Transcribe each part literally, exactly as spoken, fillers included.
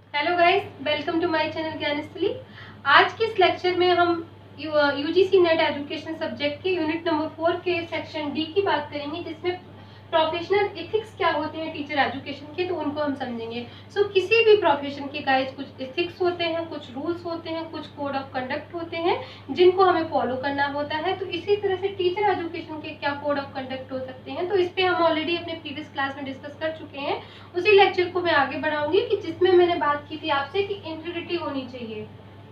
Hello guys, welcome to my channel Gyansthali. आज के इस लेक्चर में हम यूजीसी नेट एजुकेशन सब्जेक्ट के यूनिट नंबर फोर के सेक्शन डी की बात करेंगे, जिसमें प्रोफेशनल एथिक्स क्या होते हैं टीचर एजुकेशन के, तो उनको हम समझेंगे। सो so, किसी भी प्रोफेशन के गाइस कुछ एथिक्स होते हैं, कुछ रूल्स होते हैं, कुछ कोड ऑफ कंडक्ट होते हैं जिनको हमें फॉलो करना होता है। तो इसी तरह से टीचर एजुकेशन के क्या कोड ऑफ कंडक्ट हो सकते हैं, तो इस पे हम ऑलरेडी अपने प्रीवियस क्लास में डिस्कस कर चुके हैं। उसी लेक्चर को मैं आगे बढ़ाऊंगी कि जिसमें मैंने बात की थी आपसे कि इंटीग्रिटी होनी चाहिए,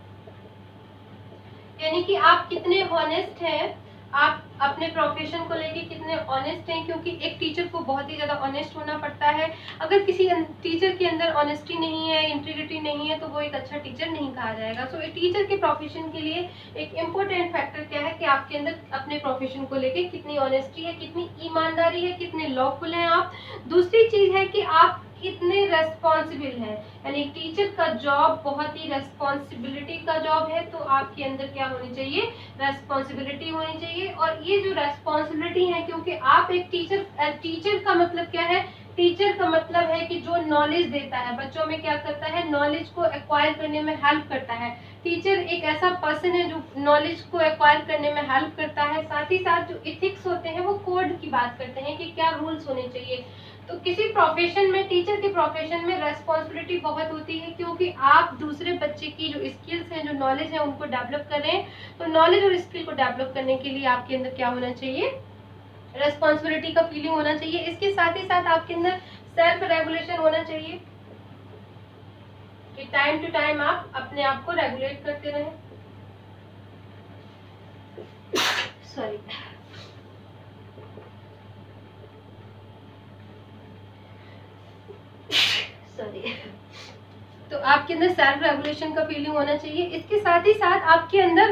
यानी कि आप कितने ऑनेस्ट हैं, आप अपने प्रोफेशन को लेके कितने ऑनेस्ट हैं, क्योंकि एक टीचर को बहुत ही ज्यादा ऑनेस्ट होना पड़ता है। अगर किसी टीचर के अंदर ऑनेस्टी नहीं है, इंटीग्रिटी नहीं है, तो वो एक अच्छा टीचर नहीं कहा जाएगा। सो एक टीचर के प्रोफेशन के लिए एक इम्पोर्टेंट फैक्टर क्या है कि आपके अंदर अपने प्रोफेशन को लेके कितनी ऑनेस्टी है, कितनी ईमानदारी है, कितने लॉफुल हैं आप। दूसरी चीज है कि आप कितने रेस्पॉन्सिबल हैं, यानी टीचर का जॉब बहुत ही रेस्पॉन्सिबिलिटी का जॉब है, तो आपके अंदर क्या होनी चाहिए, रेस्पॉन्सिबिलिटी होनी चाहिए। और ये जो रेस्पॉन्सिबिलिटी है, क्योंकि आप एक टीचर टीचर का मतलब क्या है, टीचर का मतलब है कि जो नॉलेज देता है, बच्चों में क्या करता है, नॉलेज को एक्वायर करने में हेल्प करता है। टीचर एक ऐसा पर्सन है जो नॉलेज को एक्वायर करने में हेल्प करता है। साथ ही साथ जो इथिक्स होते हैं वो कोड की बात करते हैं कि क्या रूल्स होने चाहिए। तो किसी प्रोफेशन में, टीचर के प्रोफेशन में रेस्पॉन्सिबिलिटी बहुत होती है, क्योंकि आप दूसरे बच्चे की जो स्किल्स हैं, जो नॉलेज है, उनको डेवलप कर रहे हैं। तो नॉलेज और स्किल को डेवलप करने के लिए आपके अंदर क्या होना चाहिए, रेस्पॉन्सिबिलिटी का फीलिंग होना चाहिए। इसके साथ ही साथ आपके अंदर सेल्फ रेगुलेशन होना चाहिए कि टाइम टू टाइम आप अपने आप को रेगुलेट करते रहें। सॉरी सॉरी तो आपके अंदर सेल्फ रेगुलेशन का फीलिंग होना चाहिए। इसके साथ ही साथ आपके अंदर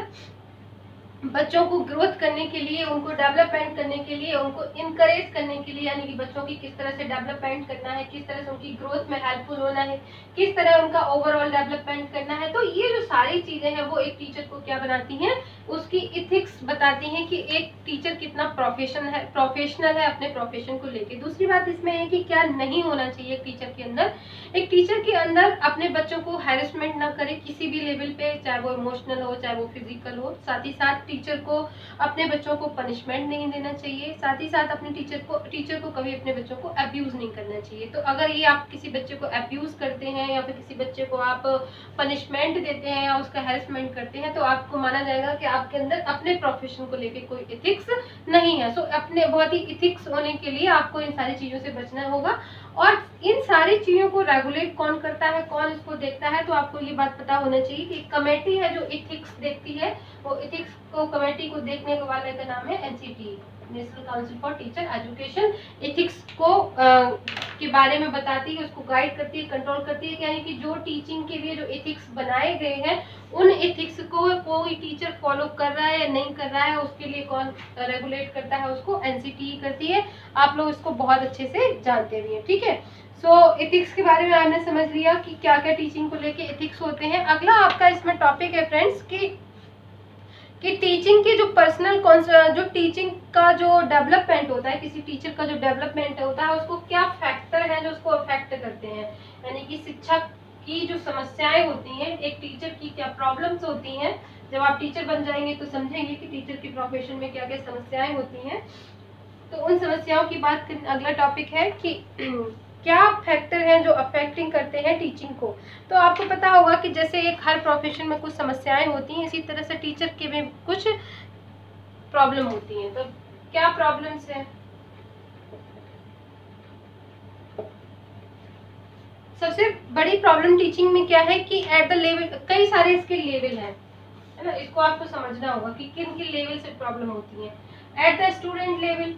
बच्चों को ग्रोथ करने के लिए, उनको डेवलपमेंट करने के लिए, उनको इनकरेज करने के लिए, यानी कि बच्चों की किस तरह से डेवलपमेंट करना है, किस तरह से उनकी ग्रोथ में हेल्पफुल होना है, किस तरह उनका ओवरऑल डेवलपमेंट करना है। तो ये जो सारी चीजें हैं वो एक टीचर को क्या बनाती हैं, उसकी इथिक्स बताती हैं कि एक टीचर कितना प्रोफेशन है प्रोफेशनल है अपने प्रोफेशन को लेके। दूसरी बात इसमें है कि क्या नहीं होना चाहिए एक टीचर के अंदर। एक टीचर के अंदर अपने बच्चों को हैरेसमेंट ना करे किसी भी लेवल पे, चाहे वो इमोशनल हो, चाहे वो फिजिकल हो। साथ ही साथ टीचर को अपने बच्चों को पनिशमेंट नहीं देना चाहिए। साथ ही साथ अपने टीचर को टीचर को कभी अपने बच्चों को अब्यूज नहीं करना चाहिए। तो अगर ये आप किसी बच्चे को अब्यूज करते हैं या फिर किसी बच्चे को आप पनिशमेंट देते हैं या उसका हैरेसमेंट करते हैं, तो आपको माना जाएगा कि आपके अंदर अपने प्रोफेशन को लेकर कोई इथिक्स नहीं है। सो अपने बहुत ही इथिक्स होने के लिए आपको इन सारी चीजों से बचना होगा। और इन सारी चीजों को रेगुलेट कौन करता है, कौन इसको देखता है, तो आपको ये बात पता होना चाहिए कि कमेटी है जो इथिक्स देखती है, वो इथिक्स को कमेटी को देखने वाले का नाम है NCT, national council for teacher education. Ethics को आ, के बारे में बताती है, उसको गाइड करती है, कंट्रोल करती है, यानी कि जो टीचिंग के लिए जो इथिक्स बनाए गए हैं, उन इथिक्स को कोई टीचर फॉलो कर रहा है या नहीं कर रहा है, उसके लिए कौन रेगुलेट करता है, उसको एनसीटी करती है। आप लोग इसको बहुत अच्छे से जानते भी हैं, ठीक है। सो इथिक्स के बारे में आपने समझ लिया कि क्या क्या टीचिंग को लेके इथिक्स होते हैं। अगला आपका इसमें टॉपिक है फ्रेंड्स कि कि टीचिंग के जो पर्सनल जो टीचिंग का जो डेवलपमेंट होता है, किसी टीचर का जो डेवलपमेंट होता है, उसको क्या फैक्टर हैं जो उसको अफेक्ट करते हैं, यानी कि शिक्षा की जो समस्याएं होती हैं, एक टीचर की क्या प्रॉब्लम्स होती हैं। जब आप टीचर बन जाएंगे तो समझेंगे कि टीचर की प्रोफेशन में क्या क्या समस्याएं होती हैं। तो उन समस्याओं की बात कर, अगला टॉपिक है कि क्या फैक्टर हैं जो अफेक्टिंग करते हैं टीचिंग को। तो आपको पता होगा कि जैसे एक हर प्रोफेशन में कुछ समस्याएं होती हैं, इसी तरह से टीचर के में कुछ प्रॉब्लम होती हैं। तो क्या प्रॉब्लम्स हैं, सबसे बड़ी प्रॉब्लम टीचिंग में क्या है कि एट द लेवल, कई सारे इसके लेवल हैं, है ना, इसको आपको समझना होगा कि किन किन लेवल से प्रॉब्लम होती है। At the student level,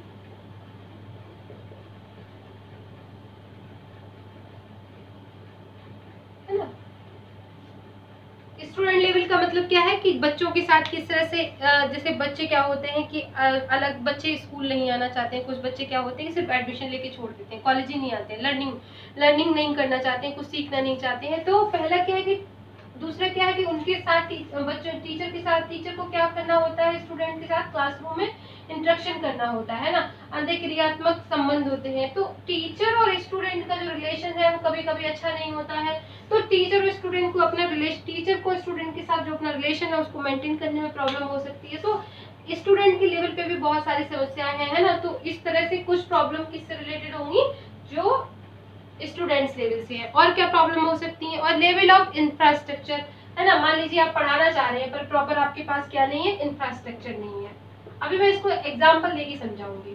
student level का मतलब क्या है कि बच्चों के साथ किस तरह से, जैसे बच्चे क्या होते हैं कि अलग बच्चे स्कूल नहीं आना चाहते हैं, कुछ बच्चे क्या होते हैं कि सिर्फ एडमिशन लेके छोड़ देते हैं, कॉलेज ही नहीं आते हैं, लर्निंग लर्निंग नहीं करना चाहते हैं, कुछ सीखना नहीं चाहते हैं। तो पहला क्या है कि दूसरा क्या है कि उनके साथ बच्चों टीचर के साथ टीचर को क्या करना होता है, स्टूडेंट के साथ क्लासरूम में इंटरेक्शन करना होता है ना, अंदर क्रियात्मक संबंध होते हैं। तो टीचर और स्टूडेंट का जो रिलेशन है वो कभी कभी अच्छा नहीं होता है। तो टीचर और स्टूडेंट को अपना रिलेशन टीचर को स्टूडेंट के साथ जो अपना रिलेशन है उसको मेंटेन करने में प्रॉब्लम हो सकती है। तो स्टूडेंट के लेवल पे भी बहुत सारी समस्याएं हैं, है ना। तो इस तरह से कुछ प्रॉब्लम किससे रिलेटेड होंगी, जो स्टूडेंट्स लेवल से है। और क्या प्रॉब्लम हो सकती है, और लेवल ऑफ इंफ्रास्ट्रक्चर, है ना। मान लीजिए आप पढ़ाना चाह रहे हैं पर प्रॉपर आपके पास क्या नहीं है, इंफ्रास्ट्रक्चर नहीं है। अभी मैं इसको एग्जांपल लेके समझाऊंगी।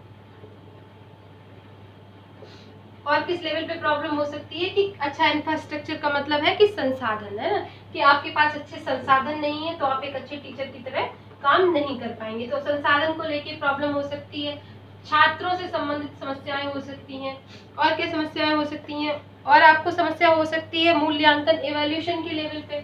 और किस लेवल पे प्रॉब्लम हो सकती है कि अच्छा इंफ्रास्ट्रक्चर का मतलब है कि संसाधन, है ना, कि आपके पास अच्छे संसाधन नहीं है तो आप एक अच्छे टीचर की तरह काम नहीं कर पाएंगे। तो संसाधन को लेके प्रॉब्लम हो सकती है, छात्रों से संबंधित समस्याएं हो सकती हैं। और क्या समस्याएं हो सकती हैं, और आपको समस्या हो सकती है मूल्यांकन इवैल्यूएशन के लेवल पे।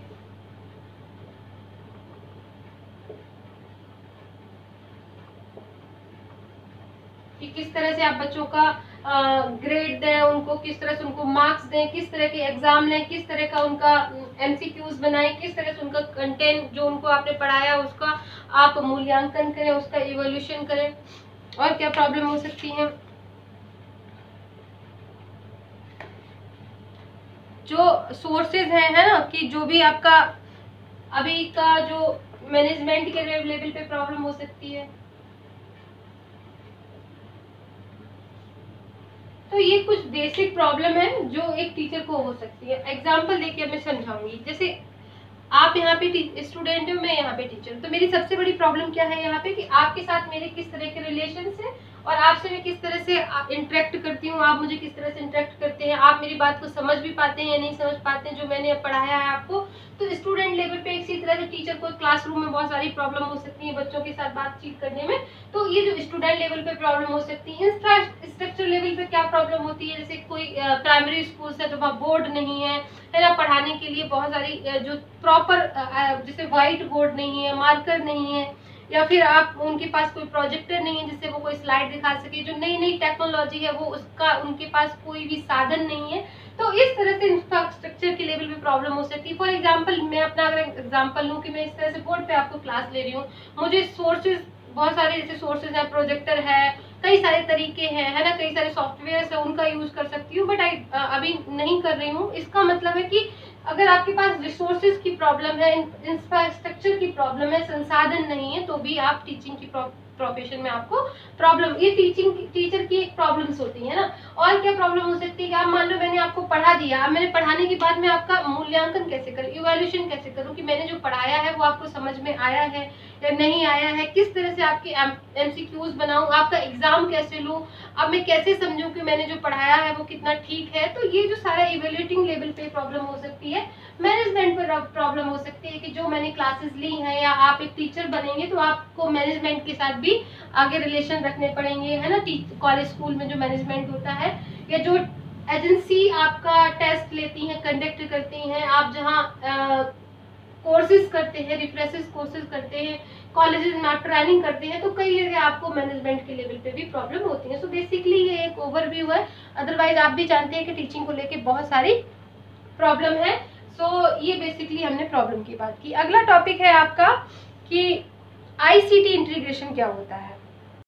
कि किस तरह से आप बच्चों का ग्रेड दें, उनको किस तरह से उनको मार्क्स दें, किस तरह के एग्जाम लें, किस तरह का उनका एमसीक्यूज बनाएं, किस तरह से उनका कंटेंट जो उनको आपने पढ़ाया उसका आप मूल्यांकन करें, उसका इवैल्यूएशन करें। और क्या प्रॉब्लम हो सकती है, जो सोर्सेज हैं, है ना, कि जो भी आपका अभी का जो मैनेजमेंट के लेवल पे प्रॉब्लम हो सकती है। तो ये कुछ बेसिक प्रॉब्लम है जो एक टीचर को हो सकती है। एग्जांपल लेके मैं समझाऊंगी। जैसे आप यहाँ पे स्टूडेंट हो, मैं यहाँ पे टीचर, तो मेरी सबसे बड़ी प्रॉब्लम क्या है यहाँ पे कि आपके साथ मेरे किस तरह के रिलेशन है और आपसे मैं किस तरह से इंटरेक्ट करती हूँ, आप मुझे किस तरह से इंटरेक्ट करते हैं, आप मेरी बात को समझ भी पाते हैं या नहीं समझ पाते हैं जो मैंने पढ़ाया है आपको। तो स्टूडेंट लेवल पे इसी तरह से टीचर को क्लासरूम में बहुत सारी प्रॉब्लम हो सकती है बच्चों के साथ बातचीत करने में। तो ये जो स्टूडेंट लेवल पे प्रॉब्लम हो सकती है। इंफ्रास्ट्रक्चर लेवल पे क्या प्रॉब्लम होती है, जैसे कोई प्राइमरी स्कूल है तो वहाँ बोर्ड नहीं है, है ना, पढ़ाने के लिए बहुत सारी जो प्रॉपर जैसे व्हाइट बोर्ड नहीं है, मार्कर नहीं है, या फिर आप उनके पास कोई प्रोजेक्टर नहीं है जिससे वो कोई स्लाइड दिखा सके, जो नई नई टेक्नोलॉजी है वो उसका उनके पास कोई भी साधन नहीं है। तो इस तरह से इंफ्रास्ट्रक्चर के लेवल पे प्रॉब्लम हो सकती है। फॉर एग्जांपल मैं अपना अगर एग्जांपल लूँ कि मैं इस तरह से बोर्ड पे आपको क्लास ले रही हूँ, मुझे सोर्सेज बहुत सारे ऐसे सोर्सेज है, प्रोजेक्टर है, कई सारे तरीके हैं, है ना, कई सारे सॉफ्टवेयर है, उनका यूज कर सकती हूँ, बट आई अभी नहीं कर रही हूँ। इसका मतलब है कि अगर आपके पास रिसोर्सेज की प्रॉब्लम है, इंफ्रास्ट्रक्चर की प्रॉब्लम है, संसाधन नहीं है, तो भी आप टीचिंग की प्रोफेशन में आपको प्रॉब्लम, ये टीचिंग टीचर की एक प्रॉब्लम्स होती है ना। और क्या प्रॉब्लम हो सकती है कि आप मान लो मैंने आपको पढ़ा दिया, अब मैंने पढ़ाने के बाद मैं आपका मूल्यांकन कैसे करूँ, इवैल्यूएशन कैसे करूँ कि मैंने जो पढ़ाया है वो आपको समझ में आया है या नहीं आया है, किस तरह से आपके एमसीक्यूज बनाऊं, आपका एग्जाम कैसे लूं, अब मैं कैसे समझूं कि मैंने जो पढ़ाया है वो कितना ठीक है। तो ये जो सारा इवैल्यूएटिंग लेवल पे प्रॉब्लम हो सकती है। मैनेजमेंट पर प्रॉब्लम हो सकती है कि जो मैंने क्लासेस ली हैं, या आप एक टीचर बनेंगे तो आपको मैनेजमेंट के साथ भी आगे रिलेशन रखने पड़ेंगे, है ना, कॉलेज स्कूल में जो मैनेजमेंट होता है, या जो एजेंसी आपका टेस्ट लेती है, कंडक्ट करती हैं, आप जहाँ कोर्सेज करते हैं, रिफ्रेशेस कोर्सेज करते हैं, कॉलेजेस में आप ट्रेनिंग करते हैं, तो कई जगह आपको मैनेजमेंट के लेवल पे भी प्रॉब्लम होती है। सो बेसिकली ये एक ओवरव्यू है, अदरवाइज आप भी जानते हैं कि टीचिंग को लेके बहुत सारी प्रॉब्लम है। सो so, ये बेसिकली हमने प्रॉब्लम की बात की। अगला टॉपिक है आपका कि आईसीटी इंटीग्रेशन क्या होता है।